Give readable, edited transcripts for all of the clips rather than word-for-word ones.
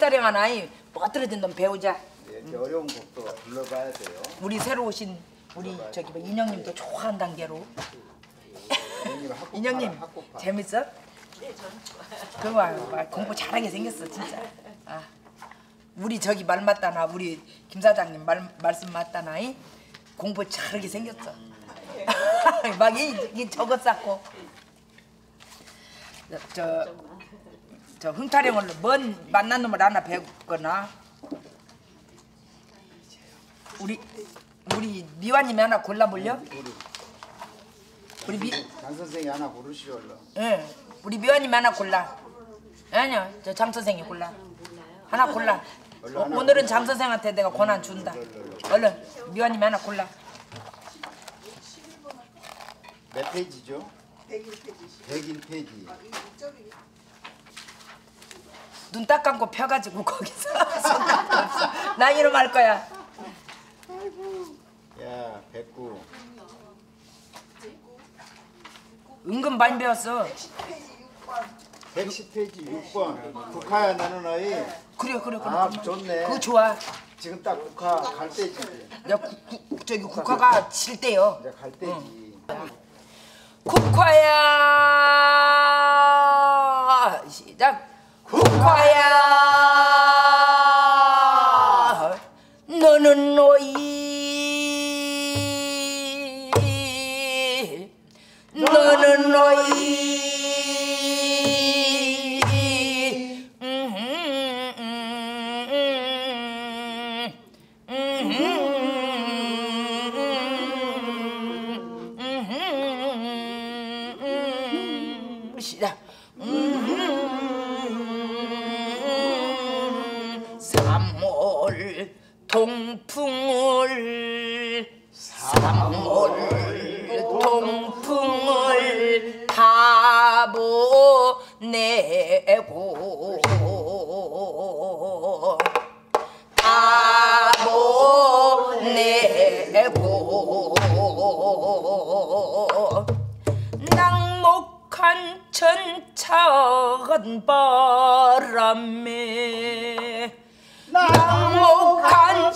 흥타령 하나 뻗들어진 놈 배우자. 이렇게 어려운 곡도 불러봐야 돼요. 우리 새로 오신 우리 저기 뭐 인형님도 좋아한단 게로. 인형님 재밌어? 네, 저는 좋아요. 그거 공부 잘하게 생겼어 진짜. 아, 우리 저기 말 맞다나 우리 김 사장님 말씀 맞다나 공부 잘하게 생겼어. 막 이 저것 쌓고 저 흥타령을 뭔 만난 놈을 하나 배웠거나 우리 미화님이 하나 골라볼려? 우리 장 선생이 하나 고르시오 얼른. 예, 우리 미화님이 하나 골라. 아니야, 저 장 선생이 골라. 하나 골라. 오늘은 장 선생한테 내가 권한 준다. 얼른 미화님이 하나 골라. 몇 페이지죠? 101페이지. 눈 딱 감고 펴가지고 거기서 없어. 나 이름 할 거야. 야, 109. 은근 많이 배웠어. 110페이지 6번. 국화야 나는 아이. 그래. 아, 좋네. 그거 좋아. 지금 딱 국화 갈 때지. 야, 저기 국화가 칠 때요. 이제 갈 때지. 국화야 시작. 국화야 너는 너는 시작. 삼월 동풍을 다 보내고 낙목한 천차간 바람에 낙목한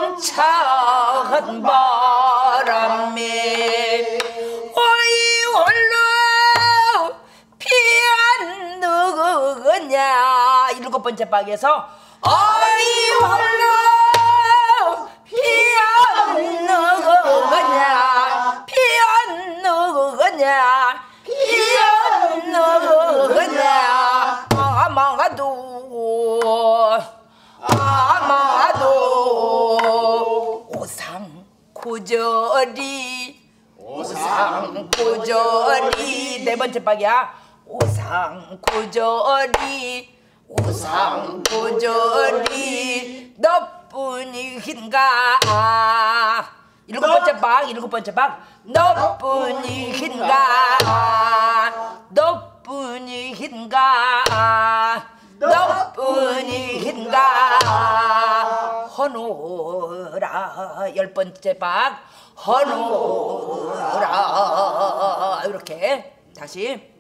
천차간 바람에 어이 홀로 피안 누구냐. 7번째 박에서 어이 홀로 피안 누구냐. 피안 누구냐. 피안 누구냐. 아마도 오상고절이 4번째 박이야. 오상고절이 너뿐이긴가. 7번째 박 너뿐이긴가 허노라. 10번째 박 허노라. 이렇게 다시.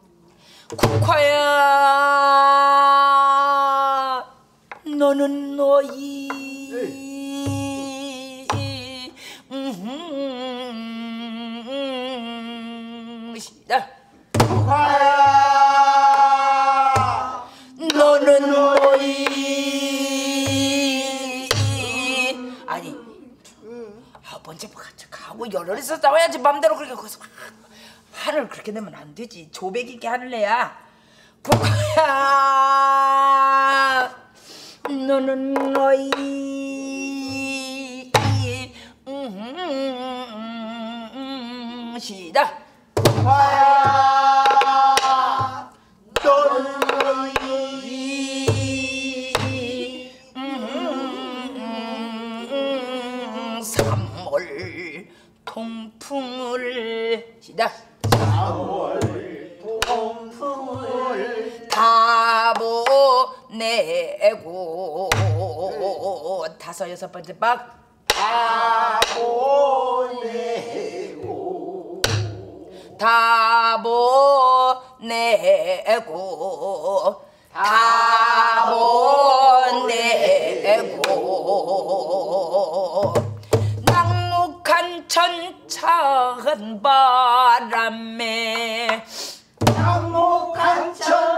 국화야 너는 시작. 국화야 너는 아니 번째 가고 열흘에서 나와야지. 맘대로 그렇게 거기서 한을 그렇게 내면 안 되지. 조백 있게 한을 내야. 국화야 너는 시작. 국화야 너는 3월 통풍을 시작. 3월 통풍을 다 보내고 5, 6번째 박 다 보내고 다 보내고 다 낙목한 천차한 바람에 낙목한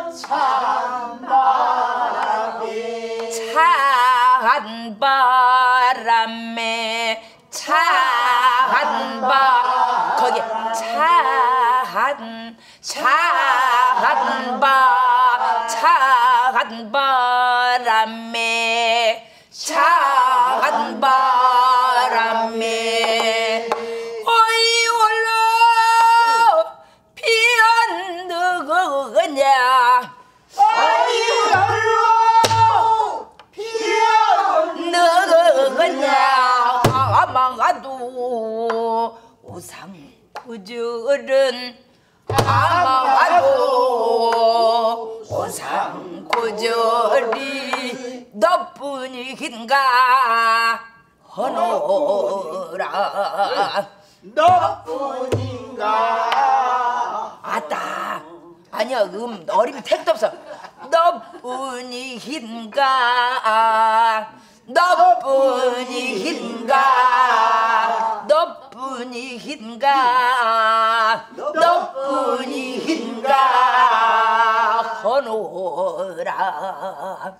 천차바람에 차한 바람에 차한 바 거기 차한 바람에 차한 바람에 어이 올라 피안 누구냐 아이별로 피어는 누구냐 아마가도 오상구절은 아마가도 오상구절이 너뿐이긴가 하노라 너뿐인가 아따 아니야 어림이 택도 없어 너뿐이긴가 너뿐이긴가 너뿐이긴가 너뿐이긴가 하노라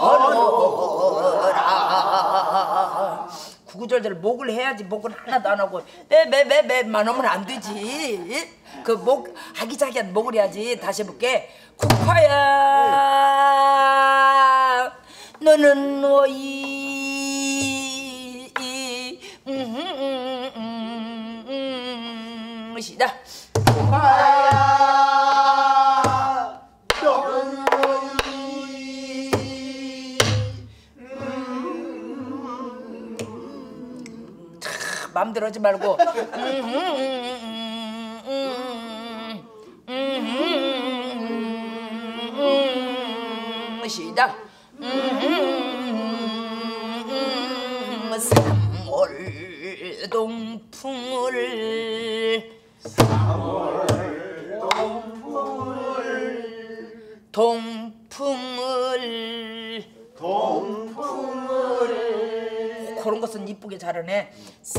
하노라 구구절절 목을 해야지 목은 하나도 안 하고 매매매매만 하면 안 되지 그 목 아기자기한 목을 해야지 다시 해볼게 국화야 너는 너희 시다 국화야 너는 맘대로 하지 말고 시작 3월 동풍을 그런 것은 이쁘게 잘하네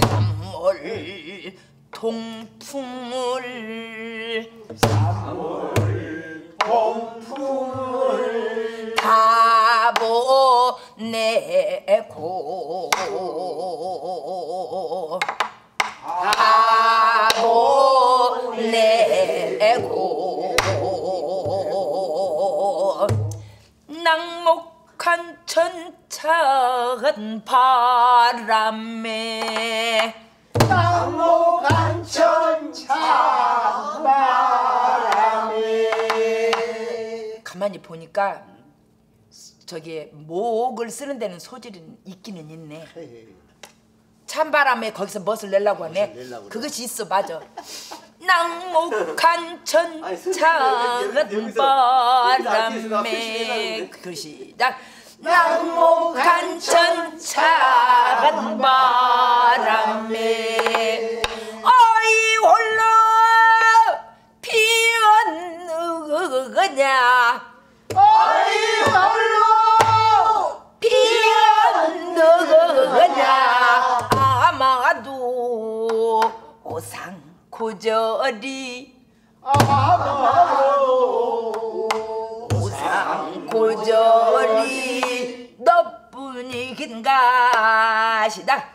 3월 동풍을 다 보내고 다 보내고 낙목한 천차한 바람에 낙목한 천차바람에 가만히 보니까 저기 목을 쓰는 데는 소질이 있기는 있네. 찬바람에 거기서 멋을 내려고 하네. 그것이 있어 맞아. 낙목한 천차한 바람에 그것이 낙목한 천차한 바람에 어이 홀로 피었느냐 아이별로 피었느냐 아마도 오상고절이 오상고절이 너뿐이긴가 시다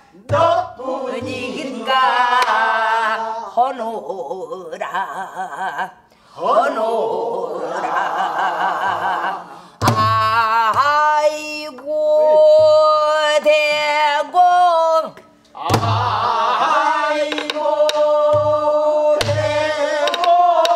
너뿐이긴가 허노라 허노라 아이고 대공 아이고 대고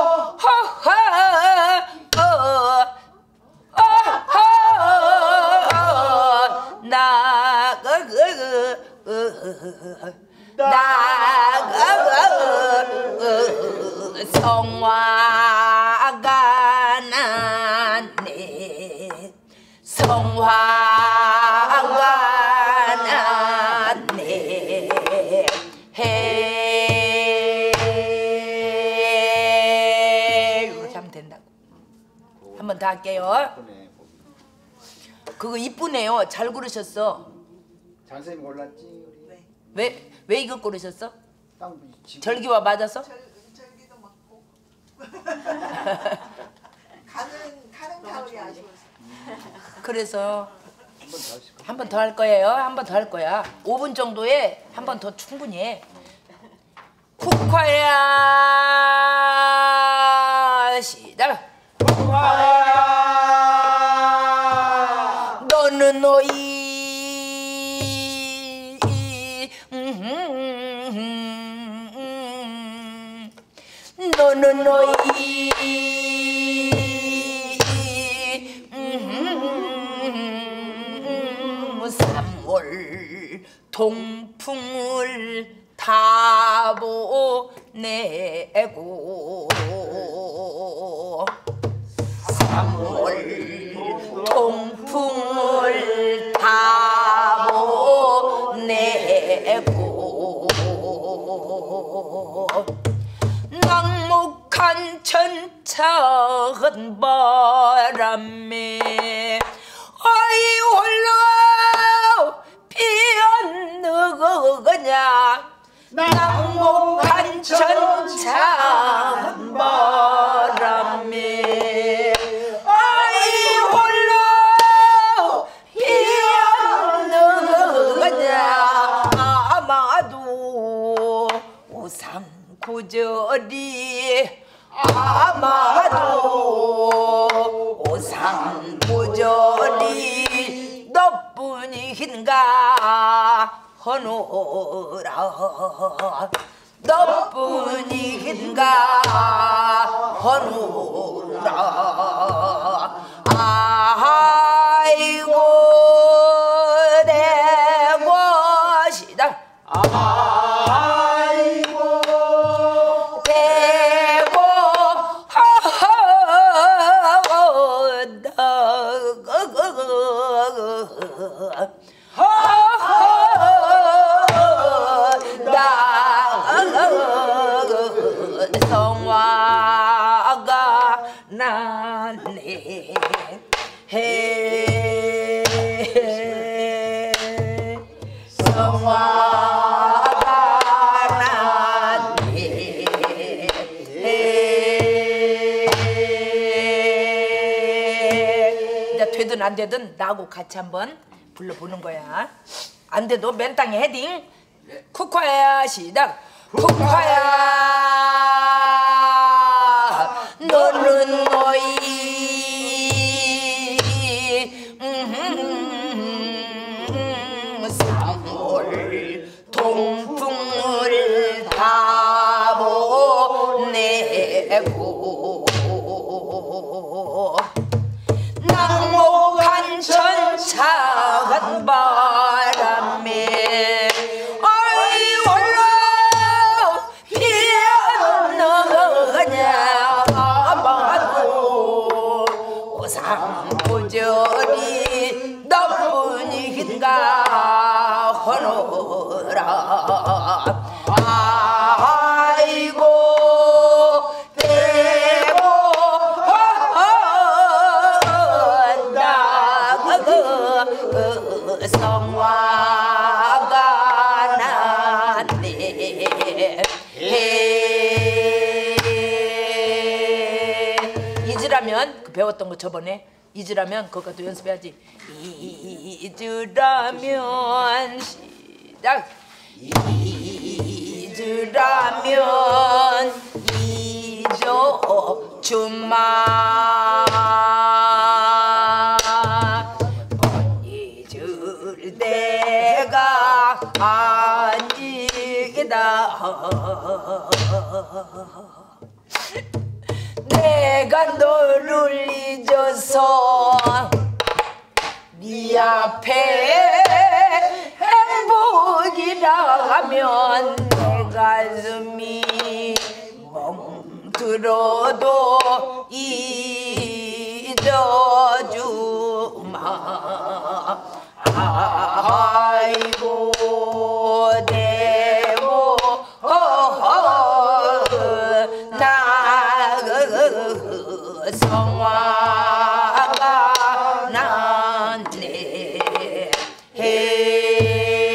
성화가 났네 성화가 났네 이렇게 하면 된다고. 한 번 더 할게요. 그거 이쁘네요. 잘 고르셨어. 장선생님 골랐지 우리. 왜 이거 고르셨어? 땅 절기와 맞아서? 절기도 맞고 가는 가을이 아쉬워서. 그래서 한번 더 하실 거예요. 한 번 더 할 거예요. 한 번 더 할 거야. 5분 정도에 한 번 더 충분히 해. 국화야 시작. 너는 너희 너는 너희 삼월 동풍을 다 보내고 삼월 동풍을 다 보내고 낙목한 천천한 바람에 아이 홀로 피었느냐 낙목한 천천한 바람에 아이 홀로 피었느냐 아마도 오상구절이 아마도 오상구절이 너뿐인가 허노라 너뿐인가 허노라 아이고 내 것이다 아이고 대고 성화가 나네 성화가 나네 이제 되든 안 되든 나하고 같이 한번 불러보는 거야. 안 돼도 맨 땅에 헤딩. 국화야 시작. 국화야 너는 너희 삼월 동풍을 다 보내고 낙목한 천천한 바람에 아이 홀로 피었느냐 아마도 오상구절이 너뿐인가 허노라 아이고 대고 성화가 나네 잊으라면 그 배웠던 거 저번에 잊으라면 그것도 연습해야지. 잊으라면 시작. 잊으라면 잊어주마 잊을 때가 아니다 내가 너를 잊어서 네 앞에 행복이라면 내 가슴이 멍들어도 잊어주마 아이고 대모 나 성화가 나네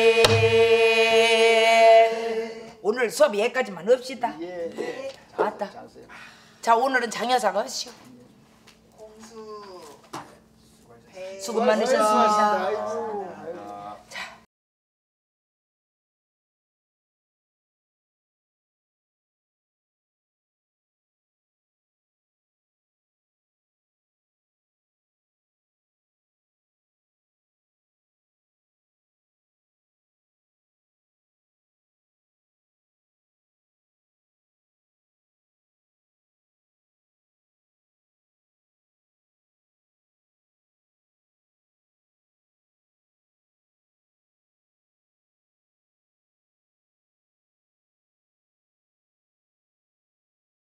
오늘 수업이 여기까지만 없시다. 예. 맞다. 잘하세요. 자 오늘은 장여사가 하시오. 공수 배 수고 많으셨습니다.